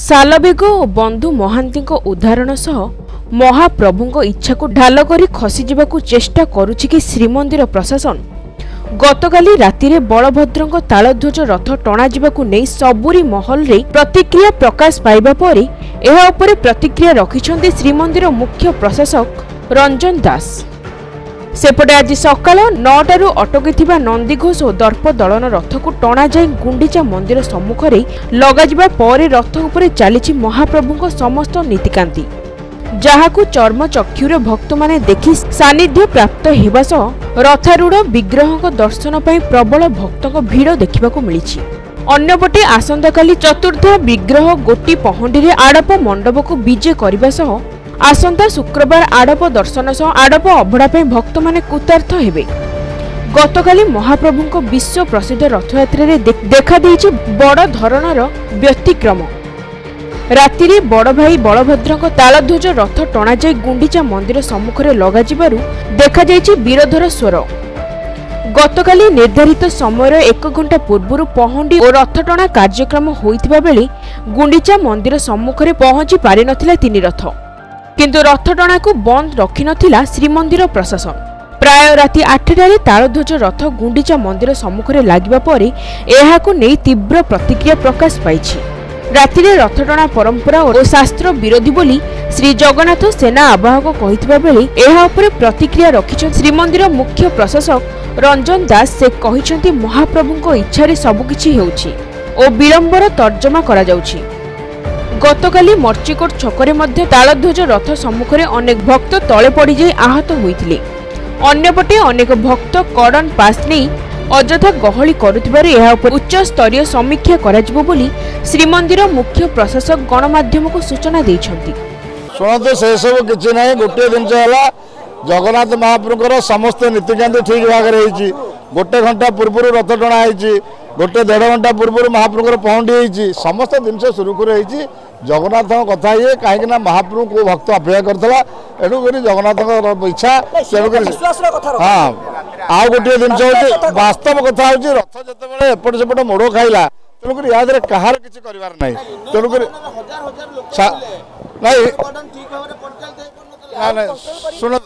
सालबेग और बंधु महांती उदाहरण सह महाप्रभु इच्छा को ढाल कर खसीजा चेष्टा करुछि कि श्रीमंदिर प्रशासन। गतकाली रातिरे बलभद्र तालध्वज रथ टणा नहीं सबुरी महल रे प्रतिक्रिया प्रकाश पाइबा परे एहा उपरे प्रतिक्रिया रखिछन्ति श्रीमंदिर मुख्य प्रशासक रंजन दास। सेपटे आज सकाल 9टारू अटकी नंदीघोष और दर्प दलन रथ को टणा जाई गुंडीचा मंदिर सम्मुख में लगाजिबा परे रथ उपरे चली महाप्रभु समस्त नीतिकांति, जहाकू चर्म चक्षुरे भक्त माने देखि सानिध्य प्राप्त हेबा सह रथारूढ़ विग्रह दर्शन पर प्रबल भक्तों भीड़ देखा मिली। अन्यपटे आसंताकाली चतुर्थ विग्रह गोटी पहंडी आड़प मंडप को विजे करने सह आसंता शुक्रवार आड़प दर्शन सह आड़प अभड़ा भक्त माने कृतार्थ हेबे। गतकाली महाप्रभु विश्व प्रसिद्ध रथयात्रा देखा देइछि बड़ धरणर व्यतिक्रम। रातिरे बड़ भाई बलभद्र तालध्वज रथ टणा जाई गुंडीचा मंदिर सम्मुखरे लगाजिबारु देखा जाइछि विरोधर स्वर। गतकाली निर्धारित समय 1 घंटा पूर्व पहंडी और रथ टणा कार्यक्रम होइतिबा बेले गुंडीचा मंदिर सम्मुखरे पहुंची पारि नथिला 3 रथ, किंतु रथ टणा को बंद रखि नथिला श्रीमंदिर प्रशासन। प्राय राति 8टारे तालध्वज रथ गुंडीचा मंदिर सम्मुखरे लागिबा परे एहाकु नै तीव्र प्रतिक्रिया प्रकाश पाइछि। रातिरे रथ टणा परंपरा और शास्त्र विरोधी बोली श्री जगन्नाथ सेना आवाहक कहितबा बेले एहा उपरे प्रतिक्रिया रखिछन श्रीमंदिर मुख्य प्रशासक रंजन दास। से कहिछन्ति महाप्रभुको इच्छारे सबकिछि हेउछि ओ विलंबर तर्जमा करा जाउछि। गतकाली मर्चिकोट छकरे मध्य तालध्वज रथ सम्मुखरे अनेक भक्त तळे पड़ी जाई आहत होइथिले। अन्यपटे अनेक भक्त कड़न पास नहीं अଯଥା गहली करुथिबारु एहा उपर उच्च स्तरीय समीक्षा कराजिबो बोली श्रीमंदिर मुख्य प्रशासक गणमाध्यम को सूचना दैछन्ति। सुनते से सब किछि नै, गोटे दिन होला जगन्नाथ महाप्रभुर समस्त नीतिकांति ठीक भाग रही। गोटे घंटा पूर्व रथ टणा होती, गोटे 1.5 घंटा पूर्व महाप्रभुर पहुंडी होती, समस्त जिन सुरुखुर होती। जगन्नाथ कथा ये कहीं महाप्रभु को भक्त अपेक्षा करता एणुक जगन्नाथ इच्छा। हाँ आउ गोटे जिन वास्तव कथा हूँ रथ जिते एपट सेपट मोड़ खाइला तेणुक याद कहार किसी कर तेणुक शुण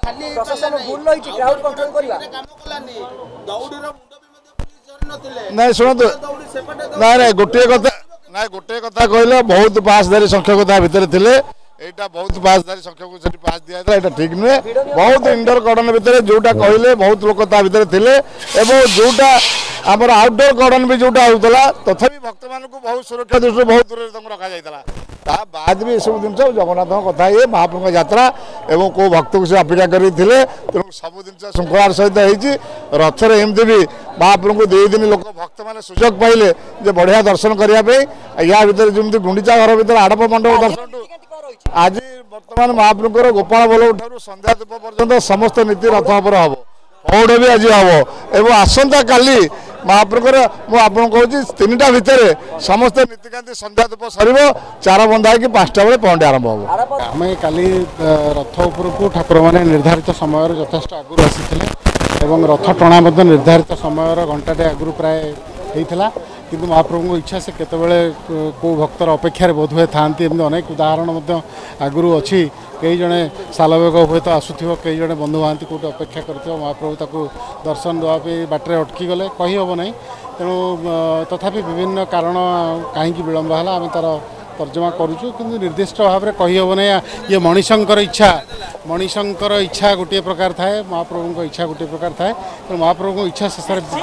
नहीं शुणु ना गोटे कथा ना गोटे कथा कहले बहुत पासधारी संख्यक भितर थे एटा बहुत पासधारी संख्यक पास दिया था ठीक नुहे। बहुत इंडोर कॉर्डन भितर जोटा कहले बहुत लोक भितर थे एवं जोटा आमर आउटडोर कॉर्डन भी जोटा होता तथापि भक्त मान बहुत सुरक्षा दृष्टि बहुत दूर रखा जाता बाद भी सब जिन जगन्नाथ कथा ये महाप्रभु यात्रा एवं को भक्त को से अपेक्षा करते तेणु सब जिन श्रृंखलार सहित होती रथर एमती भी महाप्रभु को 2 दिन लोक भक्त मैंने सुजोग पाइले जे बढ़िया दर्शन करने या भर जमी गुंडीचा घर भर आड़प मंडप दर्शन आज बर्तमान महाप्रभुर गोपाल बल्लभ ठारू संध्या धूप पर्यंत समस्त नीति रथ पर हम पौड़ भी आज हम एवं आसंता काली महाप्रभुर मुझे कहूँ 3टा भितर समस्त नीतिकांति संध्या धूप सर 4 बंधा कि 5टा बेले पहुंडी आरंभ हम। आम काली रथ उपरकू ठाकुर मैंने निर्धारित समय यथेष्ट आगुरी आसी रथ टणा निर्धारित समय घंटाटे आगुरी प्राय होता किंतु महाप्रभु इच्छा से केतबेले को भक्तर अपेक्षार बोध हुए था एमती अनेक उदाहरण आगुरी अच्छी कई जड़े सालबेग हे तो आसुव कई जड़े बंधु महांती कौट अपेक्षा कर महाप्रभु ताकू दर्शन देवाई बाटर अटकी गले कही हम ना तेणु तथापि विभिन्न कारण कहीं विलंब है आम तार तर्जमा करुचु कि निर्दिष्ट भाव में कही हम ना ये मनीषंकर इच्छा गोटे प्रकार थाए महाप्रभु इच्छा गोटे प्रकार थाए तो महाप्रभु इच्छा शेष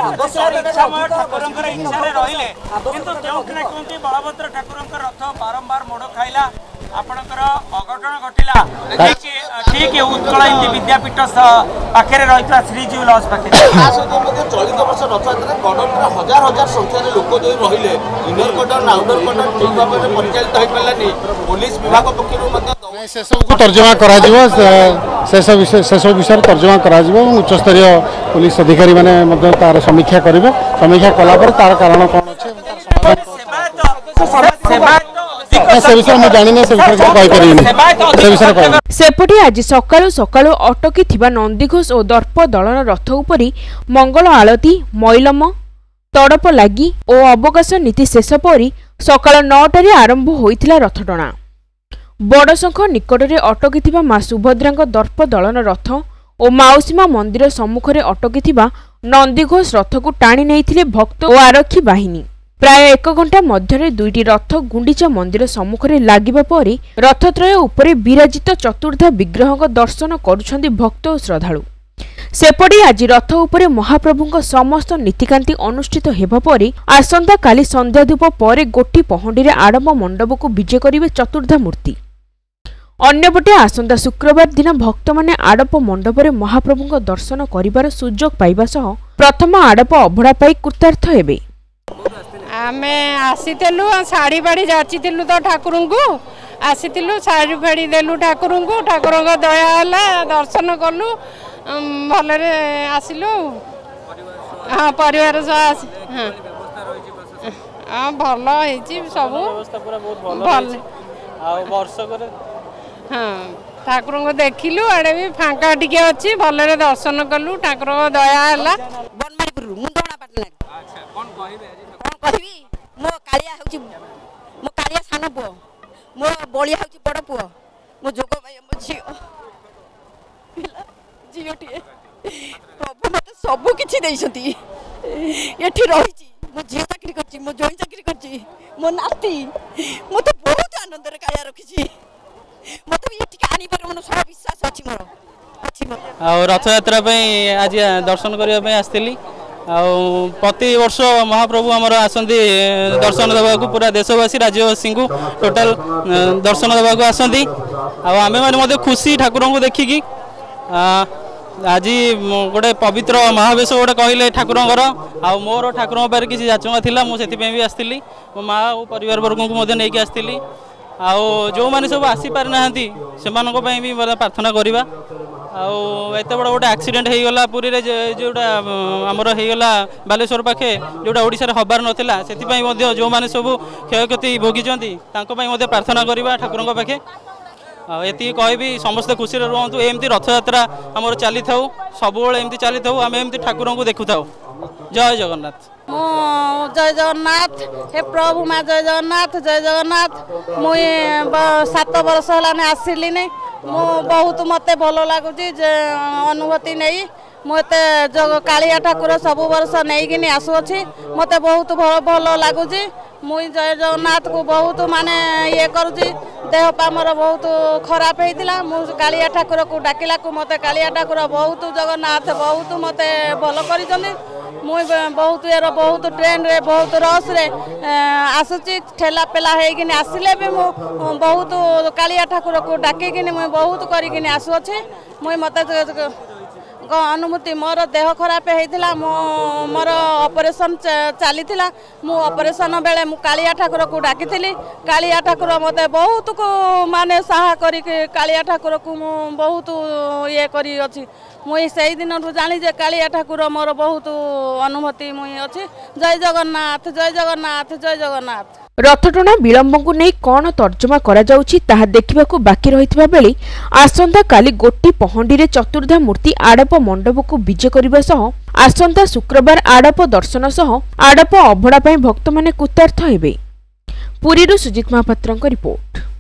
बलभद्र ठाकुर रथ बारंबार मोड़ खाइला आपणकर अघटन घटिला ठीक उत्कल हिंदी विद्यापीठ पाखे रही श्रीजीव लॉज पाखे चलित वर्ष रथयात्रा कड़न हजार संख्यार लोक जो रही इनर कटन आउटर कटन ठीक भाव में परिचालित हो पारानी पुलिस विभाग पक्ष से सब को तर्जमा से सब विषय तर्जमा करा उच्च स्तरीय पुलिस अधिकारी माने तार समीक्षा करेंगे समीक्षा कलापर तार कारण कौन अच्छे सेपटे आज सकाळु सकाळु अटकी नंदीघोष और दर्प दलन रथ उपरी मंगल आलती मैलम तड़प लगी और अवकाश नीति शेष परी सकाळ 9टारे आरंभ होइथिला रथटଣା। बड़शंख निकट में अटकी मां सुभद्रा दर्प दलन रथ और माउसीमा मंदिर सम्मुख में अटकी नंदीघोष रथ को टाणी नहीं भक्त और आरक्षी बाहिनी। प्राय 1 घंटा मध्य दुईटी रथ गुंडीचा मंदिर सम्मुख में लगिबा परे रथत्रय उपरे विराजित चतुर्धा विग्रह दर्शन करुछंती भक्त और श्रद्धालु। सेपटे आज रथ उपरे महाप्रभुଙ୍କ समस्त नीतिकांति अनुष्ठित हेबा परे आसंता काली संध्या धूप पर गोटी पहंडी आडंब मंडप को विजे करिवे चतुर्धा मूर्ति। अन्यपटे आसंता शुक्रवार दिन भक्त माने आडप मंडप में महाप्रभुଙ୍କ दर्शन करिबार सुजोग पाइबा सह प्रथम आडप अभड़ा पाई कृतार्थ हेबे। आमे आसीतेलु साड़ी बाड़ी जाचितेलु तो ठाकुर को आसीतेलु साड़ी फाड़ी देलु ठाकुर को ठाकुर दया होला दर्शन कलु भलरे आसिलु। हाँ परिवार सब हाँ हाँ भल होइछि सब व्यवस्था पूरा बहुत भल आ वर्ष करे हाँ ठाकुर को देखिलु आड़े भी फांका टिके अच्छी भलरे दर्शन कलु ठाकुर दया होला। बनमारीपुर मुंडोणा पाटना अच्छा कोन कहबी मो कालिया होची मो कालिया सानो पुओ मो बलिया होची बड़ पुओ मो जोग भाई मो झियो झियोटी प्रभु मते सब किछि देइछथि एठी रहिछि मो झियो चाकरी करछि मो जोई चाकरी करछि मो नाती मो तो बहुत आनंद रे कालिया रखिछि मते भी एठी आनी पर मन सब विश्वास अछि मोर अछि मो आ रथ यात्रा पे आज दर्शन करिया पे आस्थिली प्रति वर्ष महाप्रभु आमर आसती दर्शन देवाक पूरा देशवासी राज्यवासी को टोटाल दर्शन देवाक आसती आमे माने खुशी ठाकुर को देखिकी आज गोटे पवित्र महावेश गोटे कहले ठाकुर मोर ठाकुर पारे किसी जाचना थिला मुझे भी आसती मो माँ और परिवार वर्ग को नहीं आसती जो मैंने सब आसी पारि ना से भी प्रार्थना करवा एत बड़ गोटे एक्सीडेंट हो गला पुरी रे जोटा आमर होगला बालेश्वर पाखे जोटा ओडिशा रे हबार नथिला से जो मैंने सब क्षयक्षति भोगी प्रार्थना करवा ठाकुर पाखे ये कहबी समस्त खुशी रुहतु एमती रथ यात्रा आमर चली था सब एमती चली था आम एमती ठाकुर को देखु था। जय जगन्नाथ जय जगन्नाथ हे प्रभु माँ जय जगन्नाथ जय जगन्नाथ मुई 7 वर्ष है आसिली मु बहुत मत भल लगुच अनुभूति नहीं मुझे कालिया ठाकुर सब वर्ष नहीं आसुची मत बहुत भल लगुच मुई जय जगन्नाथ को बहुत माने ये करुची देह पा मोर बहुत खराब होता मुझे कालिया ठाकुर को डाकिला को मत कालिया ठाकुर बहुत जगन्नाथ बहुत मत भल कर मुई बहुत यार बहुत ट्रेन रे बहुत रस रे आसुची ठेला पेला होगी आसिले भी मु बहुत कालिया ठाकुर को डाकिकी मुई बहुत करिकिनी आसुची मुई मत अनुभूति मोर देह खराब होता मोर ऑपरेशन चली मु ऑपरेशन बेले मु कालिया ठाकुर को डाकी कालिया ठाकुर मत बहुत को माने साहा करी कालिया ठाकुर को मु बहुत ये करी अछि मुई से दिन जानी जे कालिया ठाकुर मोर बहुत अनुभूति मुई अछि। जय जगन्नाथ जय जगन्नाथ जय जगन्नाथ। रथटଣା विलंब को नहीं कौन तर्जमा करा जाउछि ताहा देखिबाकू बाकी रहितबा बेले आसंता काली गोटी पहंडी रे चतुर्धा मूर्ति आडप मंडप को विजे करिबा सह आसंता शुक्रवार आडप दर्शन सह आडप अभड़ा पई भक्त माने कृतार्थ हेबे। पुरीरू सुजित महापात्रଙ୍କ रिपोर्ट।